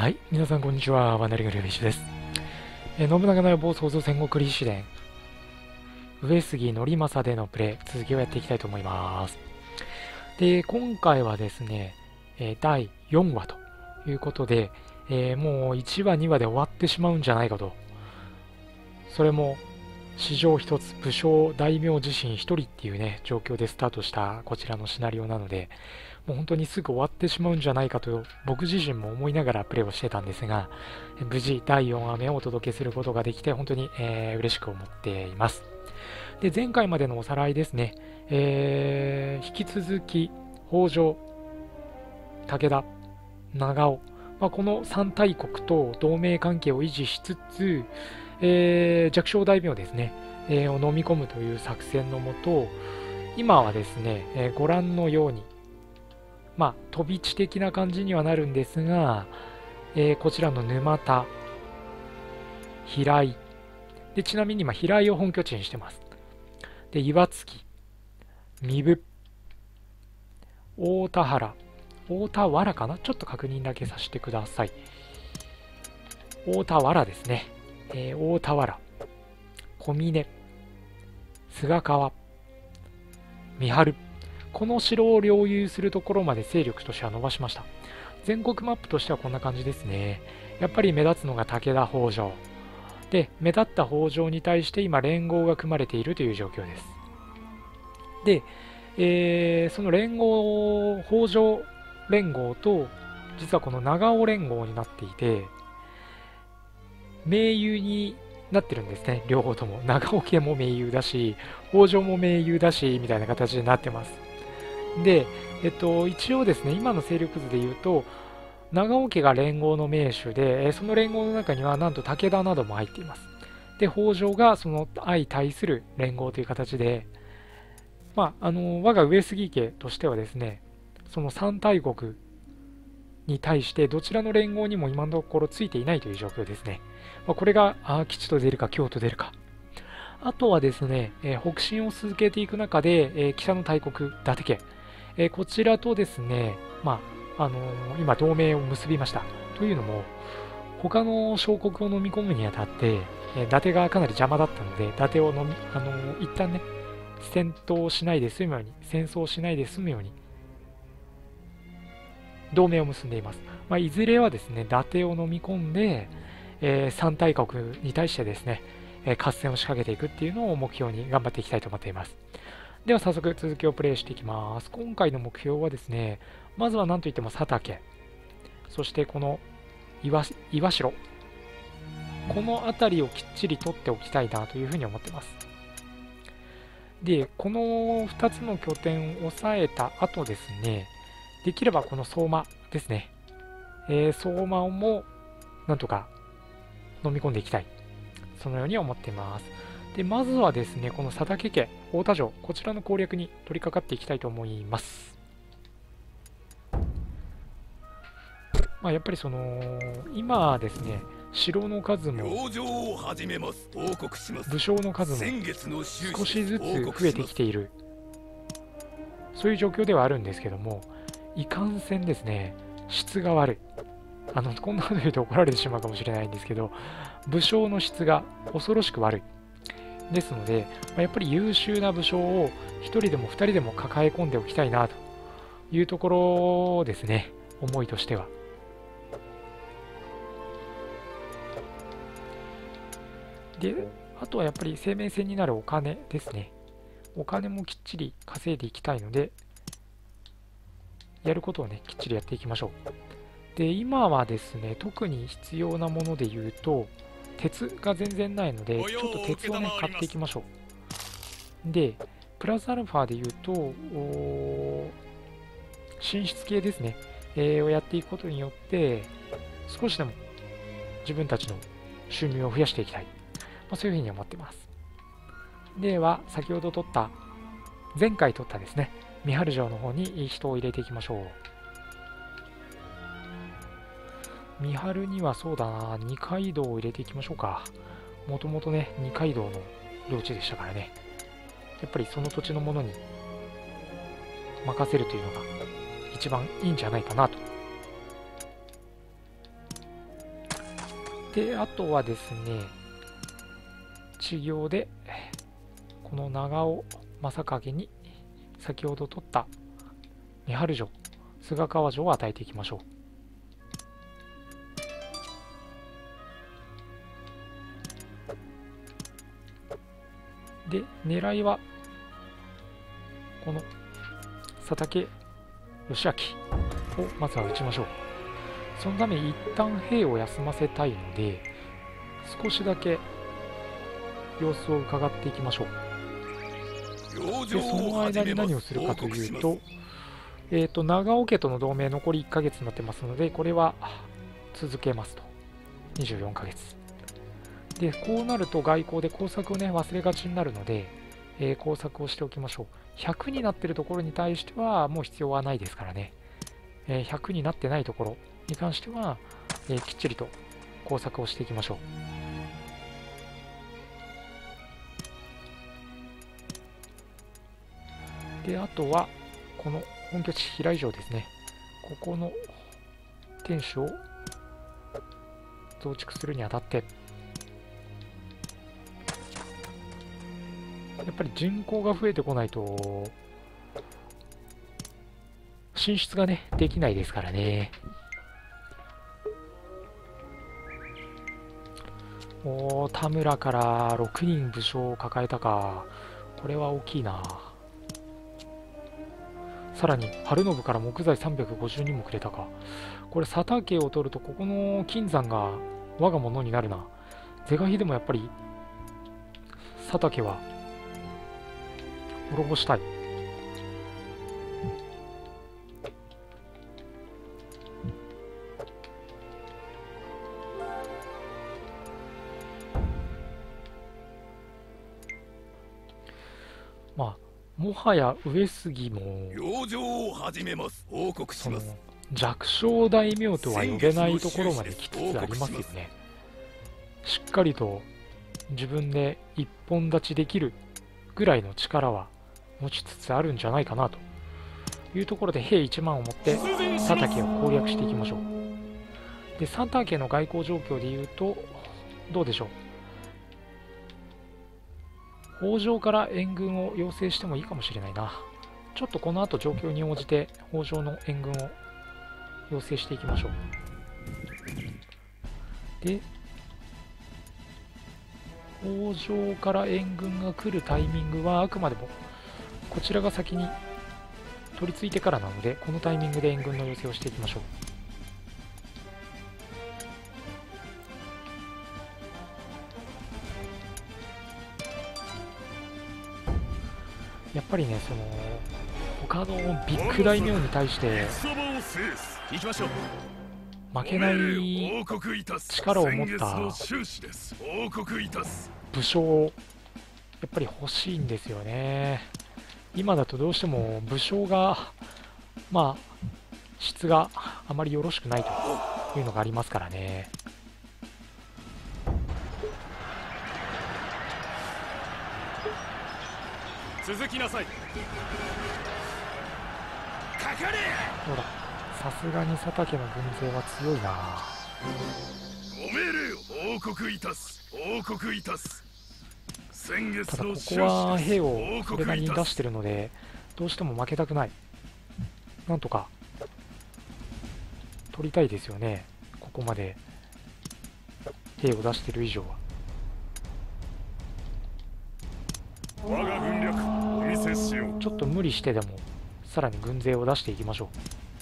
はい、皆さんこんにちは。ワナリガルビッシュです。信長の野望創造戦国立志伝上杉則政でのプレイ、続きをやっていきたいと思います。で、今回はですね、第4話ということで、もう1話2話で終わってしまうんじゃないかと。それも史上一つ武将大名自身一人っていうね状況でスタートしたこちらのシナリオなので、もう本当にすぐ終わってしまうんじゃないかと僕自身も思いながらプレイをしてたんですが、無事第4話目をお届けすることができて本当に、嬉しく思っています。で、前回までのおさらいですね、引き続き北条、武田、長尾、この3大国と同盟関係を維持しつつ、弱小大名ですね、を飲み込むという作戦のもと、今はですね、ご覧のように、飛び地的な感じにはなるんですが、こちらの沼田、平井、でちなみに今平井を本拠地にしてます。で、岩槻、壬生、大田原、大田原かな、ちょっと確認だけさせてください。大田原ですね。大田原、小峰、菅川、三春、この城を領有するところまで勢力としては伸ばしました。全国マップとしてはこんな感じですね。やっぱり目立つのが武田北条で、目立った北条に対して今連合が組まれているという状況です。で、その連合、北条連合と実はこの長尾連合になっていて、盟友になってるんですね。両方とも長尾家も盟友だし、北条も盟友だしみたいな形になってます。で、一応ですね、今の勢力図で言うと、長尾家が連合の盟主で、その連合の中にはなんと武田なども入っています。で、北条がその相対する連合という形で、我が上杉家としてはですね、その3大国に対してどちらの連合にも今のところついていないという状況ですね。これが吉と出るか京と出るか。あとはですね、北進を続けていく中で、北の大国伊達家、こちらとですね、今同盟を結びました。というのも、他の小国を飲み込むにあたって、伊達がかなり邪魔だったので、伊達を一旦ね、戦闘しないで済むように、戦争しないで済むように、同盟を結んでいます。いずれはですね、伊達を飲み込んで、3大国に対してですね、合戦を仕掛けていくっていうのを目標に頑張っていきたいと思っています。では早速続きをプレイしていきます。今回の目標はですね、まずは何といっても佐竹、そしてこの岩城、この辺りをきっちり取っておきたいなというふうに思ってます。で、この2つの拠点を押さえた後ですね、できればこの相馬ですね、相馬もなんとか飲み込んでいきたい、そのように思っています。で、まずはですね、この佐竹家、太田城、こちらの攻略に取り掛かっていきたいと思います。やっぱり今ですね、城の数も武将の数も少しずつ増えてきている、そういう状況ではあるんですけども、いかんせんですね、質が悪い。こんなこと言うと怒られてしまうかもしれないんですけど、武将の質が恐ろしく悪い。ですので、やっぱり優秀な武将を1人でも2人でも抱え込んでおきたいなというところですね、思いとしては。で、あとはやっぱり生命線になるお金ですね。お金もきっちり稼いでいきたいので、やることをね、きっちりやっていきましょう。で、今はですね、特に必要なもので言うと、鉄が全然ないので、ちょっと鉄をね、買っていきましょう。で、プラスアルファで言うと、進出系ですね、をやっていくことによって、少しでも自分たちの収入を増やしていきたい。そういうふうに思っています。では、先ほど取った、前回取ったですね、三春城の方に人を入れていきましょう。三春にはそうだな、二階堂を入れていきましょうか。もともとね、二階堂の領地でしたからね。やっぱりその土地のものに任せるというのが一番いいんじゃないかなと。 で、あとはですね、治療でこの長尾正景に先ほど取った三春城、菅川城を与えていきましょう。で、狙いはこの佐竹義明をまずは打ちましょう。そのために一旦兵を休ませたいので、少しだけ様子を伺っていきましょう。で、その間に何をするかというと、長尾家との同盟残り1ヶ月になってますので、これは続けますと。24ヶ月。で、こうなると外交で工作をね、忘れがちになるので、工作をしておきましょう。100になっているところに対してはもう必要はないですからね。100になってないところに関しては、きっちりと工作をしていきましょう。で、あとはこの本拠地平井城ですね。ここの天守を増築するにあたって、やっぱり人口が増えてこないと進出がねできないですからね。おー、田村から6人武将を抱えたか。これは大きいな。さらに晴信から木材350人もくれたか。これ佐竹を取るとここの金山が我が物になるな。是が非でもやっぱり佐竹は滅ぼしたい。まあもはや上杉もその弱小大名とは呼べないところまで来つつありますよね。しっかりと自分で一本立ちできるぐらいの力は持ちつつあるんじゃないかなというところで、兵1万を持って佐竹を攻略していきましょう。で、佐竹の外交状況でいうとどうでしょう。北条から援軍を要請してもいいかもしれないな。ちょっとこの後状況に応じて北条の援軍を要請していきましょう。で、北条から援軍が来るタイミングはあくまでもこちらが先に取り付いてからなので、このタイミングで援軍の要請をしていきましょう。やっぱりね、その他のビッグ大名に対して負けない力を持った武将をやっぱり欲しいんですよね。今だとどうしても武将がまあ質があまりよろしくないというのがありますからね。 続きなさい。かかれ。 どうだ、さすがに佐竹の軍勢は強いな。 ご命令を報告いたす。報告いたす。先月ただのここは兵をそれなりに出してるので、どうしても負けたくない。なんとか取りたいですよね。ここまで兵を出してる以上は。 我が軍略お見せしよう。 ちょっと無理してでもさらに軍勢を出していきましょう。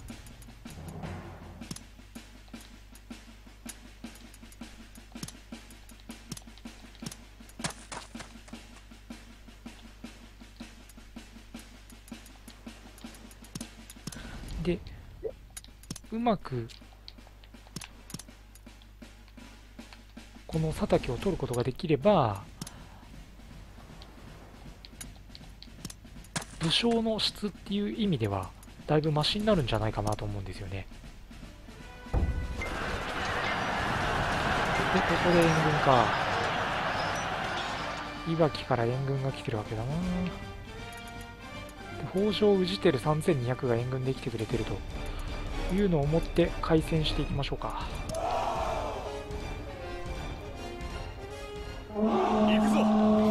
で、うまくこの佐竹を取ることができれば、武将の質っていう意味ではだいぶマシになるんじゃないかなと思うんですよね。で、ここで援軍か。いわきから援軍が来てるわけだな。で、北条氏輝3200が援軍で来てくれてるというのをもって開戦していきましょうか。 行くぞ。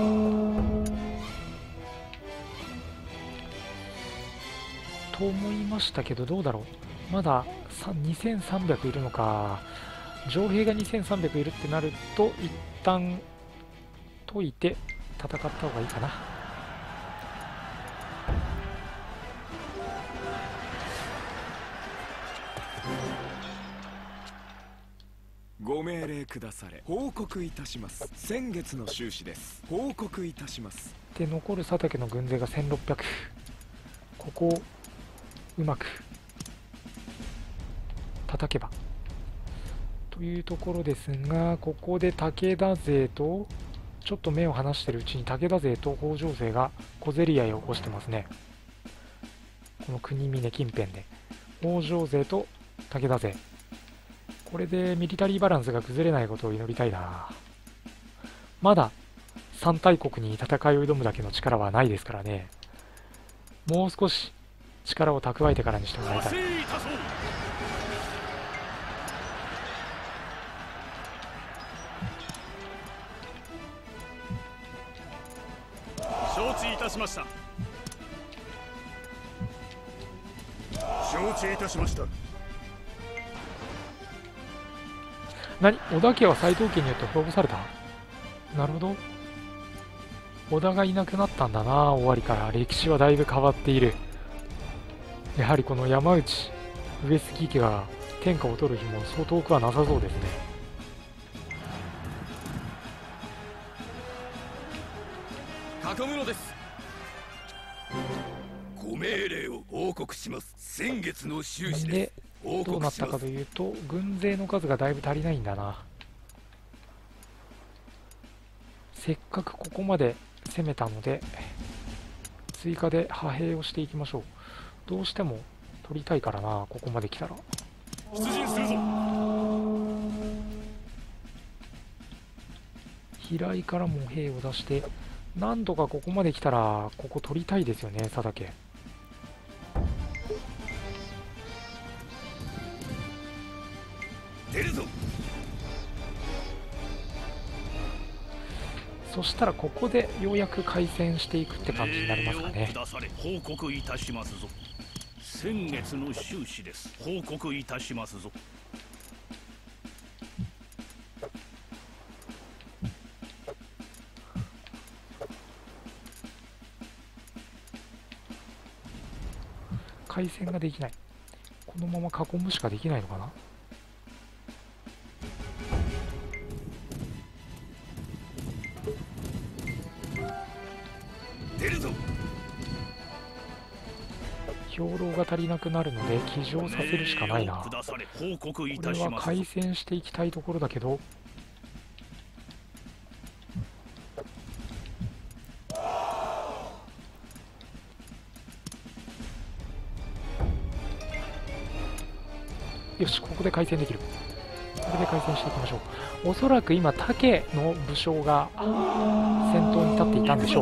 と思いましたけど、どうだろう。まだ2300いるのか。城兵が2300いるってなると、一旦解いて戦った方がいいかな。 ご命令くだされ。報告いたします。先月の収支です。報告いたします。 で、残る佐竹の軍勢が1600。ここをうまく叩けばというところですが、ここで武田勢とちょっと目を離しているうちに武田勢と北条勢が小競り合いを起こしてますね。この国峰近辺で北条勢と武田勢、これでミリタリーバランスが崩れないことを祈りたいな。まだ3大国に戦いを挑むだけの力はないですからね。もう少し力を蓄えてからにしてもらいたい。 承知いたしました。承知いたしました。 何、織田家は斎藤家によって滅ぼされた。なるほど、織田がいなくなったんだな。終わりから歴史はだいぶ変わっている。やはりこの山内上杉家が天下を取る日もそう遠くはなさそうですね。 囲むのです。 ご命令を報告します。先月の収支でです。報どうなっ告したます。 かというと、軍勢の数がだいぶ足りないんだな。せっかくここまで攻めたので追加で派兵をしていきましょう。どうしても取りたいからな、ここまで来たら。 出陣するぞ。 平井からも兵を出して、何とかここまで来たらここ取りたいですよね、佐竹。 出るぞ。 そしたらここでようやく開戦していくって感じになりますかね。 くだされ。報告いたしますぞ。先月の収支です。報告いたしますぞ。 開戦ができない。このまま囲むしかできないのかな。 出るぞ。 兵糧が足りなくなるので騎乗させるしかないな。 くだされ。報告いこれはたしますぞ。 開戦していきたいところだけど、よし、ここで開戦できる。これで開戦していきましょう。おそらく今武の武将が先頭に立っていたんでしょう。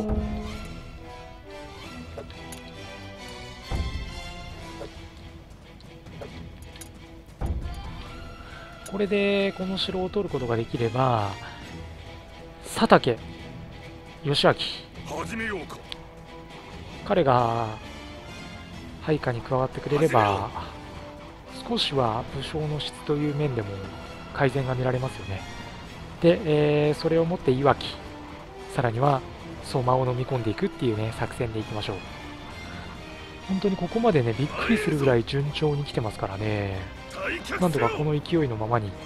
これでこの城を取ることができれば、佐竹義明、 始めようか。 彼が配下に加わってくれれば少しは武将の質という面でも改善が見られますよね。で、それをもっていわき、さらには相馬を飲み込んでいくっていうね作戦でいきましょう。本当にここまでねびっくりするぐらい順調に来てますからね。なんとかこの勢いのままに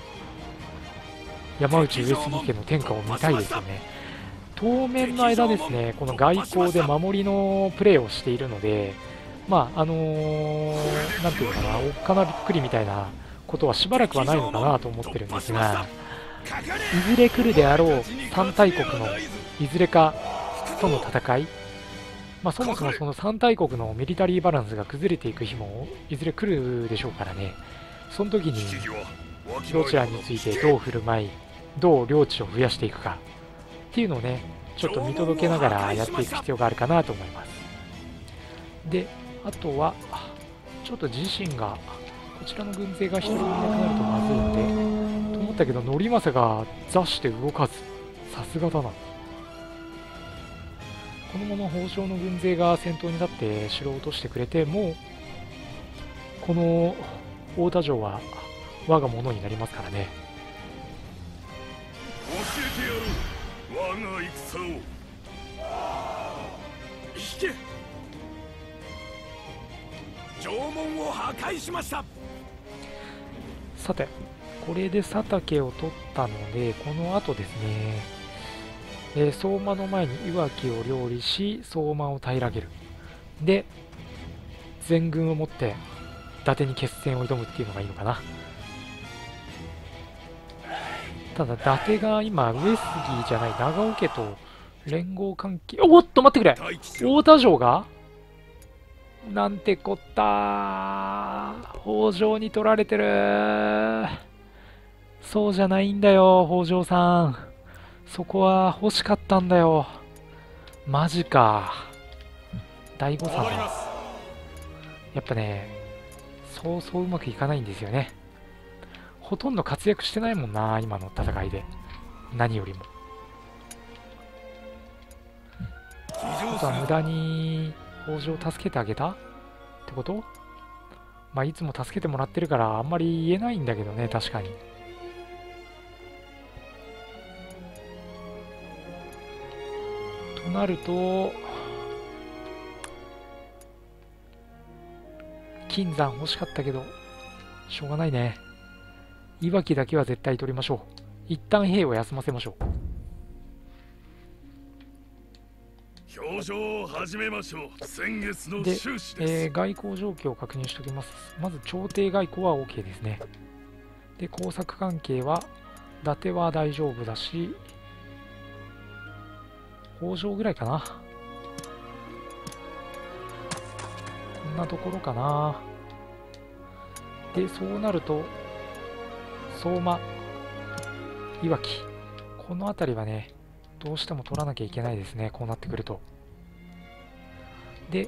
山内上杉家の天下を見たいですよね。当面の間ですね、この外交で守りのプレーをしているので、まあなんていうのかな、おっかなびっくりみたいなことはしばらくはないのかなと思ってるんですが、いずれ来るであろう3大国のいずれかとの戦い、そもそもその3大国のミリタリーバランスが崩れていく日もいずれ来るでしょうからね。その時にどちらについてどう振る舞い、どう領地を増やしていくかっていうのをね、ちょっと見届けながらやっていく必要があるかなと思います。で、あとはちょっと自身がこちらの軍勢が1人もいなくなるとまずいのでと思ったけど、則政が座して動かず、 さすがだな。このまま北条の軍勢が先頭に立って城を落としてくれて、もうこの太田城は我が物になりますからね。 教えてやろう、我が戦を。 引け。城門を破壊しました。 さて、これで佐竹を取ったので、この後ですね、相馬の前に岩木を料理し、相馬を平らげる。で、全軍を持って伊達に決戦を挑むっていうのがいいのかな。ただ、伊達が今、上杉じゃない、長尾家と連合関係、おっと待ってくれ、 待機しろ。 太田城がなんてこったー、北条に取られてる。そうじゃないんだよ、北条さん。そこは欲しかったんだよ。マジか。大誤算だ。 終わります。 やっぱね、そうそううまくいかないんですよね。ほとんど活躍してないもんな、今の戦いで。何よりも。 騎あ乗する。 とは無駄に北条を助けてあげたってこと？まあ、いつも助けてもらってるからあんまり言えないんだけどね、確かに。となると、金山欲しかったけど、しょうがないね。いわきだけは絶対取りましょう。一旦兵を休ませましょう。 表情を始めましょう。先月ので、 終始です。 外交状況を確認しておきます。まず、朝廷外交は OK ですね。で、工作関係は、伊達は大丈夫だし、北条ぐらいかな。こんなところかな。で、そうなると、相馬、いわき。この辺りはね、どうしても取らなきゃいけないですね。こうなってくると。で、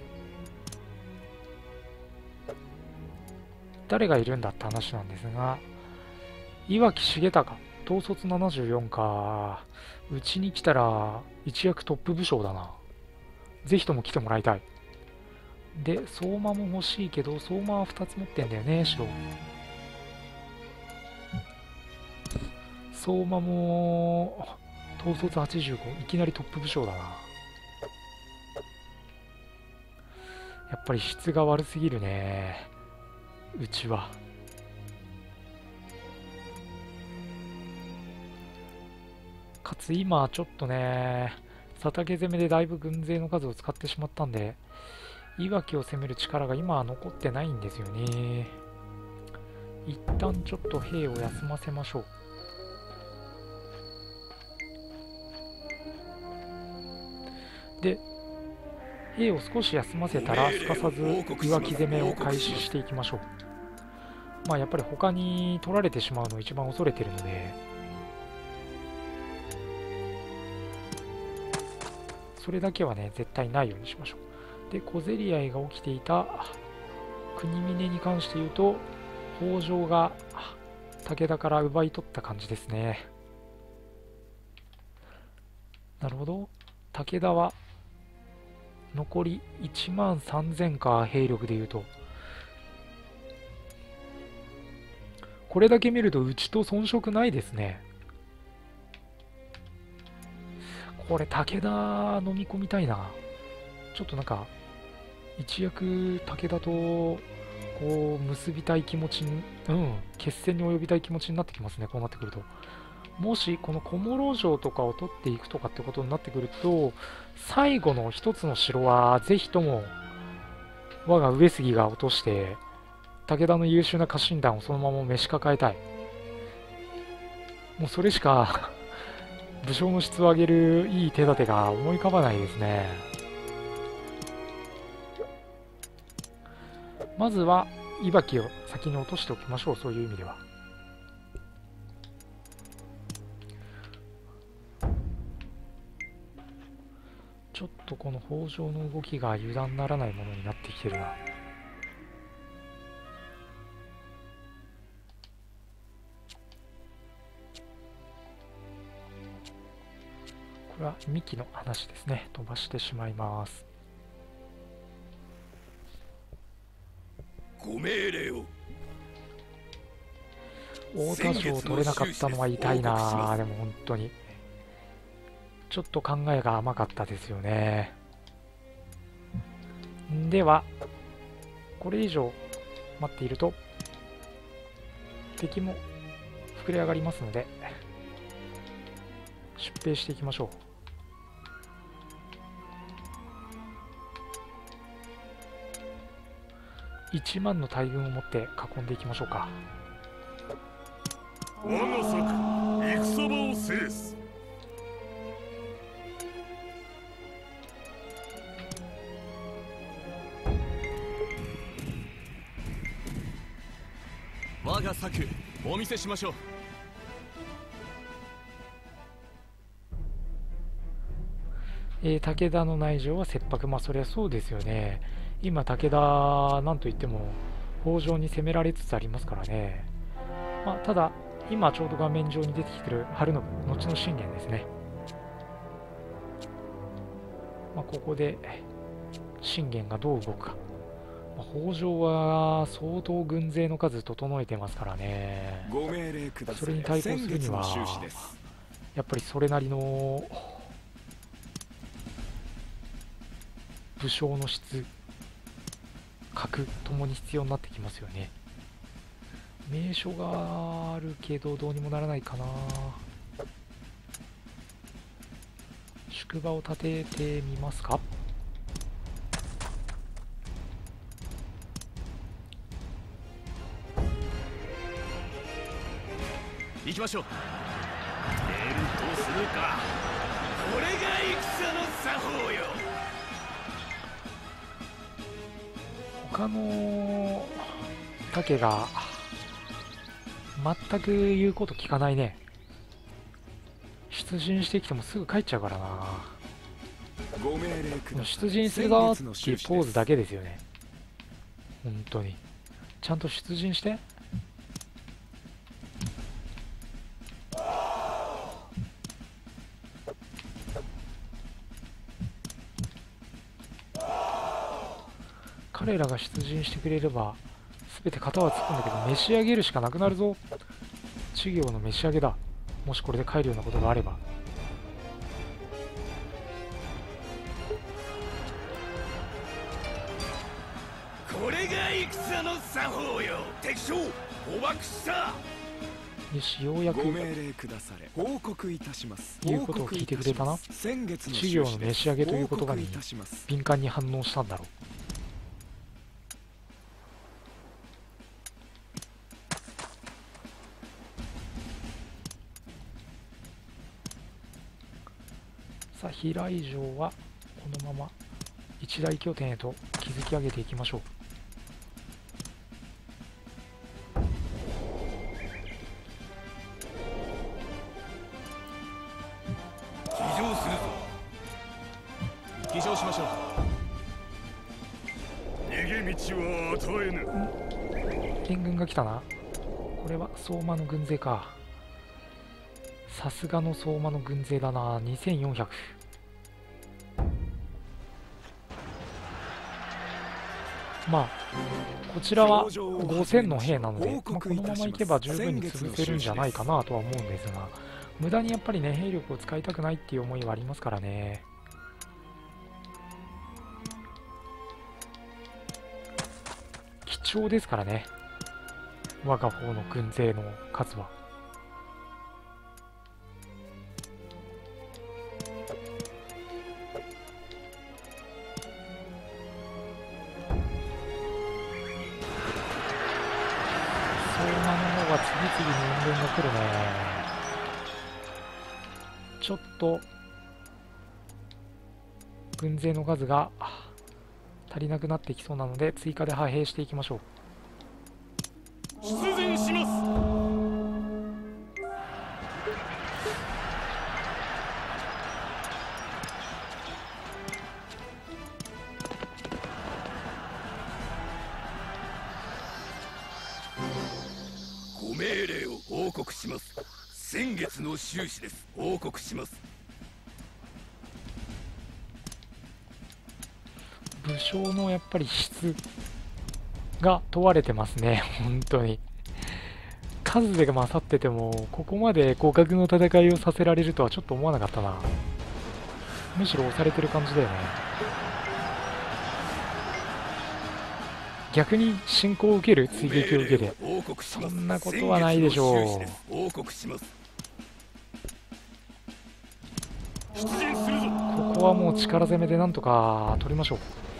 誰がいるんだって話なんですが、岩木重隆、統率74か。うちに来たら一躍トップ武将だな。ぜひとも来てもらいたい。で、相馬も欲しいけど、相馬は2つ持ってんだよね、城。相馬も、統率85、いきなりトップ武将だな。やっぱり質が悪すぎるね、うちは。かつ今ちょっとね、佐竹攻めでだいぶ軍勢の数を使ってしまったんで、いわきを攻める力が今は残ってないんですよね。一旦ちょっと兵を休ませましょう。で、兵を少し休ませたら、すかさずいわき攻めを開始していきましょう。まあやっぱり他に取られてしまうのを一番恐れてるので、それだけはね、絶対ないようにしましょう。で、小競り合いが起きていた国峰に関して言うと、北条が武田から奪い取った感じですね。なるほど。武田は残り1万3000か、兵力で言うと。これだけ見るとうちと遜色ないですね。これ武田飲み込みたいな。ちょっとなんか一躍武田とこう結びたい気持ちに、決戦に及びたい気持ちになってきますね。こうなってくると、もしこの小諸城とかを取っていくとかってことになってくると、最後の一つの城はぜひとも我が上杉が落として武田の優秀な家臣団をそのまま召し抱えたい。もうそれしか武将の質を上げるいい手立てが思い浮かばないですね。まずはいわきを先に落としておきましょう。そういう意味では。ちょっとこの北条の動きが油断ならないものになってきてるな。 れはミキの話ですね。飛ばしてしまいます。 ご命令を。 太田賞取れなかったのは痛いな。でも本当にちょっと考えが甘かったですよね。ではこれ以上待っていると敵も膨れ上がりますので出兵していきましょう。1万の大軍を持って囲んでいきましょうか。 我が策戦場を制す。 我が策お見せしましょう。 武田の内情は切迫。まあそりゃそうですよね。今武田なんといっても北条に攻められつつありますからね。まあ、ただ今ちょうど画面上に出てきてる晴信、後の信玄ですね。まあ、ここで信玄がどう動くか。まあ、北条は相当軍勢の数整えてますからね。 ご命令ください。 それに対抗するにはやっぱりそれなりの武将の質、格ともに必要になってきますよね。名所があるけどどうにもならないかな。宿場を建ててみますか。 行きましょう。 伝統するか。これが戦の作法よ。 他の竹が全く言うこと聞かないね。出陣してきてもすぐ帰っちゃうからな。 ご命令ください。 出陣するぞっていうポーズだけですよね。本当にちゃんと出陣して。彼らが出陣してくれれば全て型はつくんだけど、召し上げるしかなくなるぞ。稚魚の召し上げだ。もしこれで帰るようなことがあれば。 これが戦の作法よ。敵将捕獲した。 よし、ようやくご命令くだされ。報告いたします。 言うことを聞いてくれたな。 先月の稚魚の召し上げという言葉に敏感に反応したんだろう。さあ、平井城はこのまま一大拠点へと築き上げていきましょう。 騎乗するぞ。 騎乗しましょう。 逃げ道は与えぬ。 援軍が来たな。これは相馬の軍勢か。さすがの相馬の軍勢だな。2400。まあこちらは5000の兵なので、まあ、このままいけば十分に潰せるんじゃないかなとは思うんですが、無駄にやっぱりね兵力を使いたくないっていう思いはありますからね。貴重ですからね、我が方の軍勢の数は。次々に援軍が来るね。ちょっと軍勢の数が足りなくなってきそうなので追加で派兵していきましょう。 出陣します。ご命令を報告します。先月の収支です。報告します。 武将のやっぱり質が問われてますね。本当に数で勝っててもここまで互角の戦いをさせられるとはちょっと思わなかったな。むしろ押されてる感じだよね。逆に進行を受ける、追撃を受けて、そんなことはないでしょう。 報告します。 出陣するぞ。 ここはもう力攻めでなんとか取りましょう。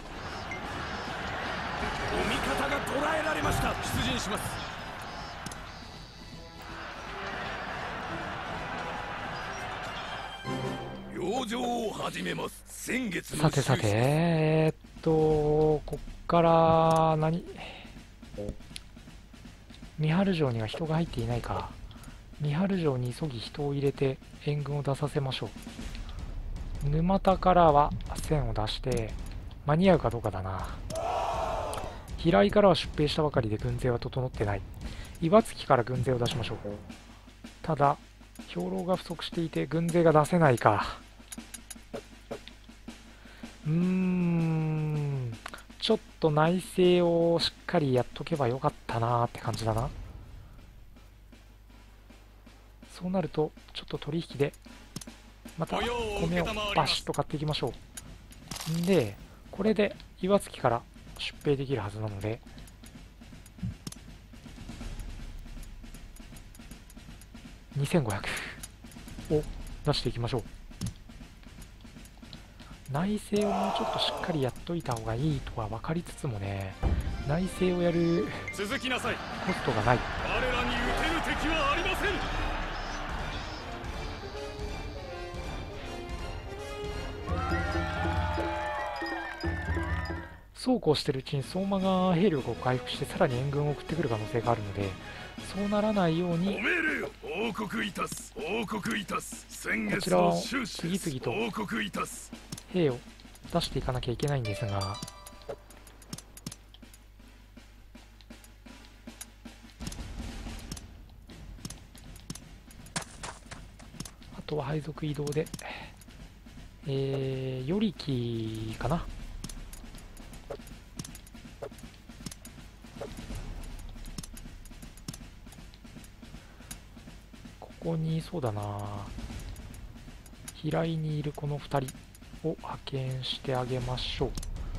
お味方が捕らえられました。出陣します。 養生を始めます。先月のさてさて、こっから三春城には人が入っていないか。三春城に急ぎ人を入れて援軍を出させましょう。沼田からは線を出して間に合うかどうかだな。平井からは出兵したばかりで軍勢は整ってない。岩槻から軍勢を出しましょう。ただ兵糧が不足していて軍勢が出せないか。ちょっと内政をしっかりやっとけばよかったなーって感じだな。そうなるとちょっと取引でまた米をバシッと買っていきましょう。んでこれで岩槻から出兵できるはずなので、2500を出していきましょう。内政をもうちょっとしっかりやっといた方がいいとは分かりつつもね、内政をやる続きなさい。 コストがない。 我らに撃てる敵はありません。 そうこうしてるうちに相馬が兵力を回復してさらに援軍を送ってくる可能性があるので、そうならないようにお命令を報告いたす。報告いたす。先月こちらをの収支です。 次々と報告いたす。 兵を出していかなきゃいけないんですが、あとは配属移動で、与力かな。ここにそうだな、平井にいるこの2人を派遣してあげましょう。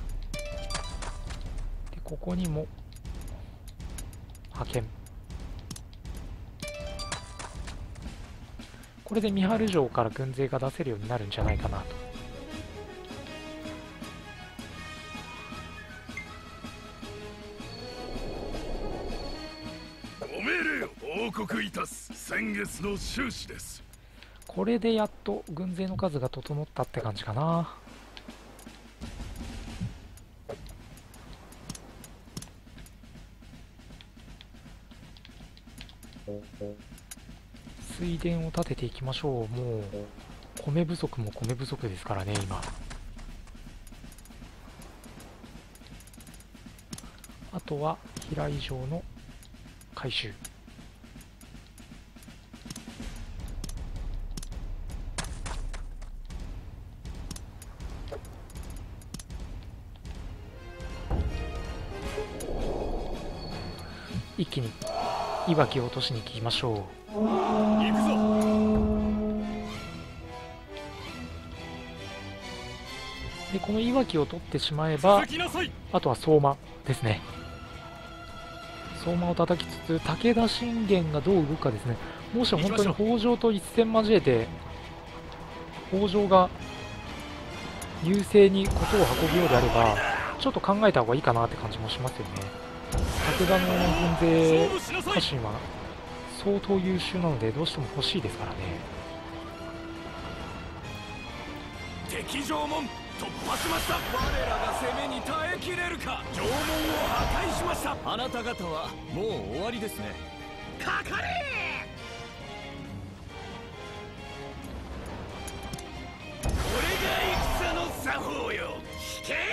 でここにも派遣。これで三春城から軍勢が出せるようになるんじゃないかなと。 お命令を報告いたす。先月の収支です。 これでやっと軍勢の数が整ったって感じかな。水田を立てていきましょう。もう米不足も米不足ですからね今。あとは平井城の改修。一気にいわきを落としに行きましょう。 行くぞ。 でこのいわきを取ってしまえば続きなさい。 あとは相馬ですね。相馬を叩きつつ武田信玄がどう動くかですね。もし本当に北条と一戦交えて北条が優勢に事を運ぶようであればちょっと考えた方がいいかなって感じもしますよね。武田の軍勢家臣は相当優秀なのでどうしても欲しいですからね。 敵城門突破しました。我らが攻めに耐えきれるか。城門を破壊しました。あなた方はもう終わりですね。かかれ。 これが戦の作法よ。引け。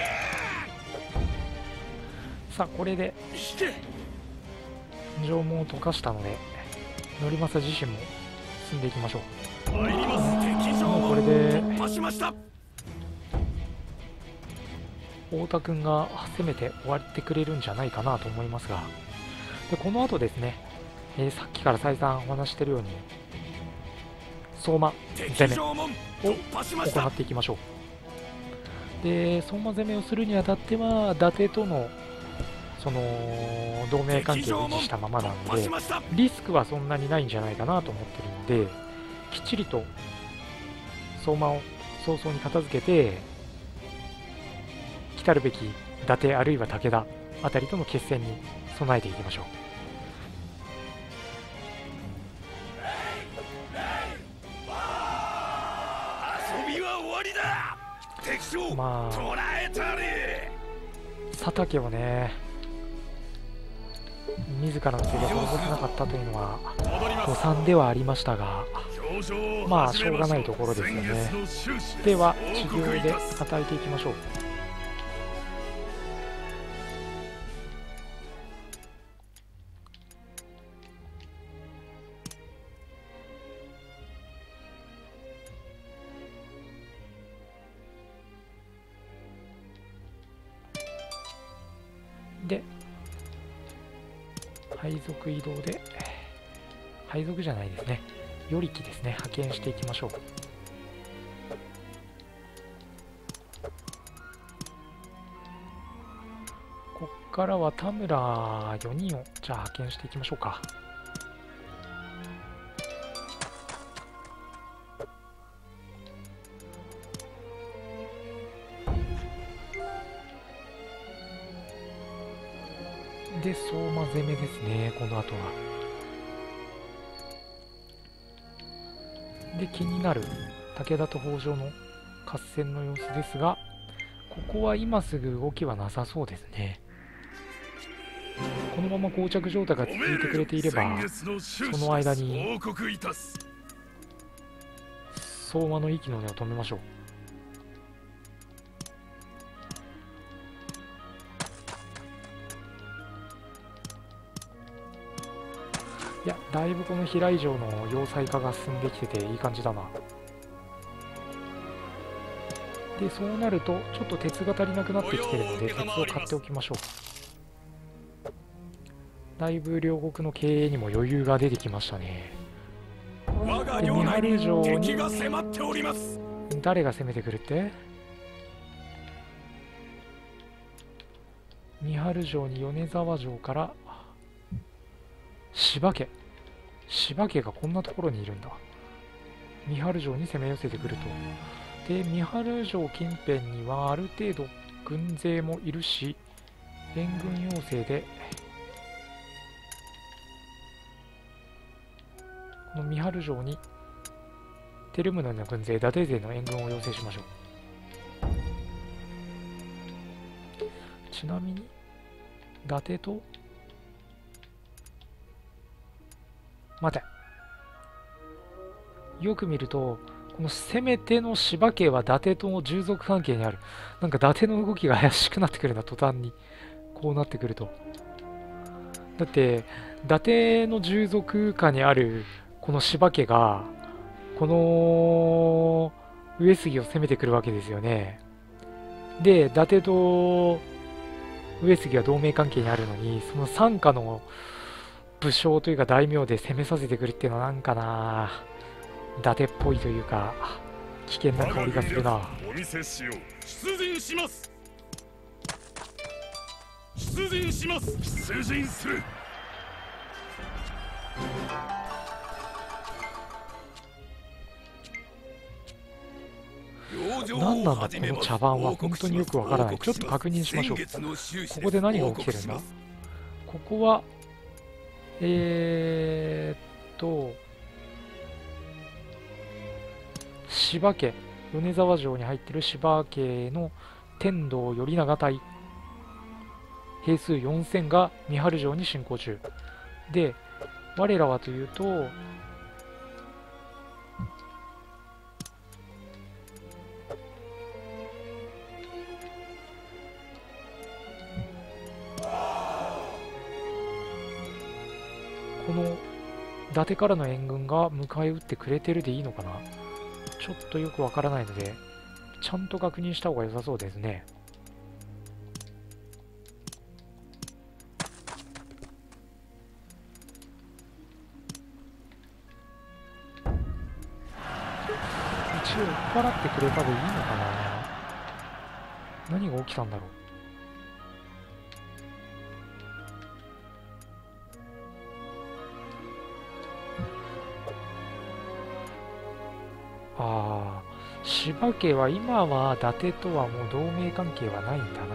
さあこれで引け。 城門を溶かしたので頼政自身も進んでいきましょう。 参ります。敵城もうこれ門で突破しました。 太田君が攻めて終わってくれるんじゃないかなと思いますが、でこの後ですね、さっきから再三お話しているように相馬攻めを行っていきましょう。で相馬攻めをするにあたっては伊達とのその同盟関係を維持したままなのでリスクはそんなにないんじゃないかなと思ってるんで、きっちりと相馬を早々に片付けて来たるべき伊達あるいは武田あたりとの決戦に備えていきましょう。 遊びは終わりだ。敵将まあ捕らえたり。 佐竹をね自らの手で滅ぼせなかったというのは誤算ではありましたが、まあしょうがないところですよね。では治療で叩いていきましょう。で配属移動で、配属じゃないですね、与力ですね、派遣していきましょう。こっからは田村4人をじゃあ派遣していきましょうか。で相馬攻めですね、この後は。で気になる武田と北条の合戦の様子ですが、ここは今すぐ動きはなさそうですね。このまま膠着状態が続いてくれていればその間に相馬の息の根を止めましょう。いや、だいぶこの平井城の要塞化が進んできてていい感じだな。でそうなるとちょっと鉄が足りなくなってきてるので鉄を買っておきましょう。だいぶ両国の経営にも余裕が出てきましたね。で三春城に誰が攻めてくるって、三春城に米沢城から柴家がこんなところにいるんだ。三春城に攻め寄せてくると。で三春城近辺にはある程度軍勢もいるし、援軍要請でこの三春城に照宗の軍勢伊達勢の援軍を要請しましょう。ちなみに伊達と待て、よく見るとこの攻め手の柴家は伊達との従属関係にある。なんか伊達の動きが怪しくなってくるな、途端にこうなってくると。だって伊達の従属下にあるこの柴家がこの上杉を攻めてくるわけですよね。で伊達と上杉は同盟関係にあるのに、その傘下の武将というか大名で攻めさせてくるっていうのはなんかな、伊達っぽいというか危険な香りがするな。 お見せしよう。 出陣します。出陣します。 出陣する。 何なんだこの茶番は、本当によくわからない。ちょっと確認しましょう。ここで何が起きてるんだ。ここは柴家、米沢城に入ってる柴家の天童頼長隊兵数4000が三春城に侵攻中で、我らはというとこの伊達からの援軍が迎え撃ってくれてるでいいのかな。ちょっとよくわからないのでちゃんと確認した方が良さそうですね。 死を追っ払ってくれたでいいのかな。何が起きたんだろう。ああ、柴家は今は伊達とはもう同盟関係はないんだな。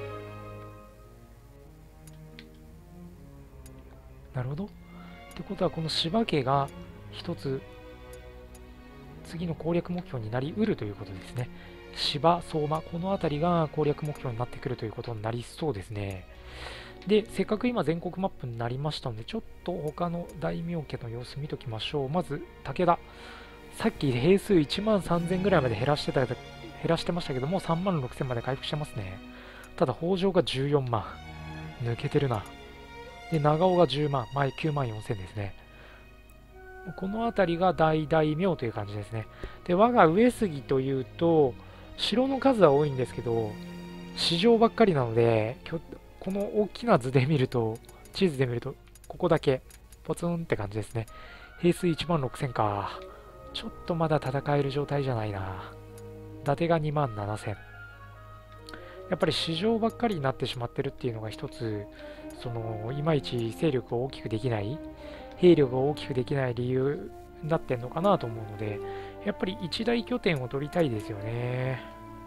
なるほど。ってことはこの柴家が一つ次の攻略目標になりうるということですね。芝、相馬、この辺りが攻略目標になってくるということになりそうですね。で、せっかく今全国マップになりましたので、ちょっと他の大名家の様子見ときましょう。まず、武田。さっき兵数1万3000ぐらいまで減らしてましたけども、3万6000まで回復してますね。ただ、北条が14万。抜けてるな。で、長尾が10万。前9万4000ですね。この辺りが大大名という感じですね。で、我が上杉というと、城の数は多いんですけど、市場ばっかりなので、この大きな図で見ると、地図で見ると、ここだけ、ポツンって感じですね。兵数1万6000か。ちょっとまだ戦える状態じゃないな。伊達が2万7000。やっぱり市場ばっかりになってしまってるっていうのが一つ、いまいち勢力を大きくできない、兵力を大きくできない理由になってんのかなと思うので、やっぱり一大拠点を取りたいですよね。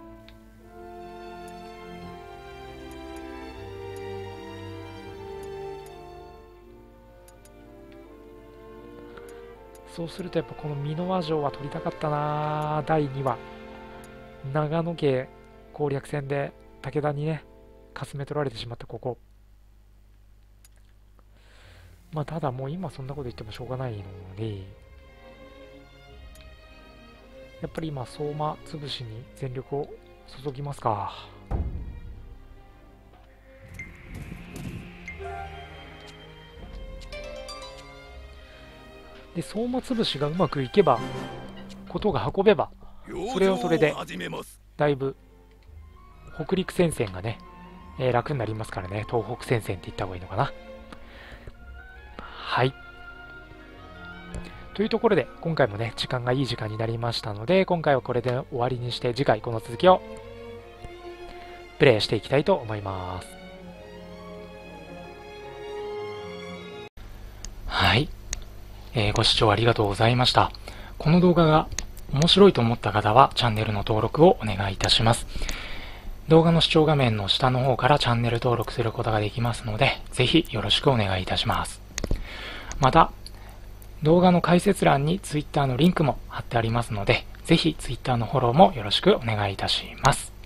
そうするとやっぱこの箕輪城は取りたかったな。第2話。長野家攻略戦で武田にね、かすめ取られてしまったここ。まあただもう今そんなこと言ってもしょうがないので、やっぱり今相馬潰しに全力を注ぎますか。で、相馬潰しがうまくいけば、ことが運べば、それはそれで、だいぶ、北陸戦線がね、楽になりますからね。東北戦線って言った方がいいのかな。はい。というところで、今回もね、時間がいい時間になりましたので、今回はこれで終わりにして、次回この続きを、プレイしていきたいと思います。はい。ご視聴ありがとうございました。この動画が面白いと思った方はチャンネルの登録をお願いいたします。動画の視聴画面の下の方からチャンネル登録することができますので、ぜひよろしくお願いいたします。また、動画の解説欄に Twitter のリンクも貼ってありますので、ぜひ Twitter のフォローもよろしくお願いいたします。